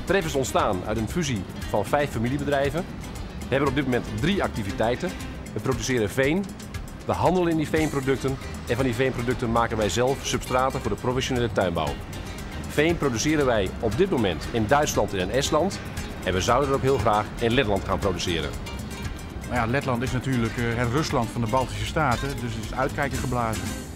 Treff is ontstaan uit een fusie van 5 familiebedrijven. We hebben op dit moment 3 activiteiten. We produceren veen, we handelen in die veenproducten en van die veenproducten maken wij zelf substraten voor de professionele tuinbouw. Veen produceren wij op dit moment in Duitsland en in Estland en we zouden er ook heel graag in Letland gaan produceren. Nou ja, Letland is natuurlijk het Rusland van de Baltische Staten, dus het is uitkijken geblazen.